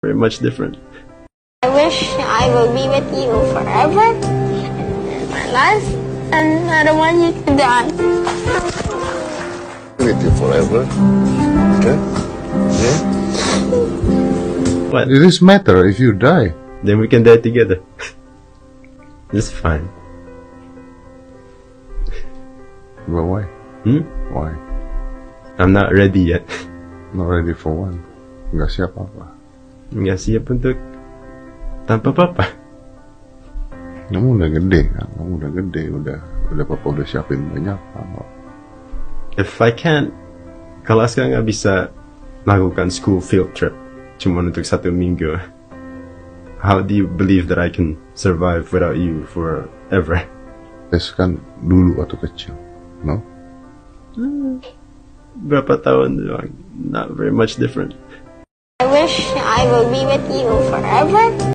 very much different. I wish I will be with you forever, my life, and I don't want you to die. With you forever, okay? Yeah. What? It doesn't matter if you die. Then we can die together. It's fine. But why? Why? I'm not ready yet. Not ready for one. Nggak siap apa? Nggak siap untuk tanpa papa. Kamu udah gede kan? Kamu udah gede, udah papa udah siapin banyak apa? If I can't, kalau sekarang nggak bisa lakukan school field trip cuma untuk 1 minggu, how do you believe that I can survive without you forever? Tes kan dulu waktu kecil, no? Berapa tahun doang, not very much different. I wish I will be with you forever.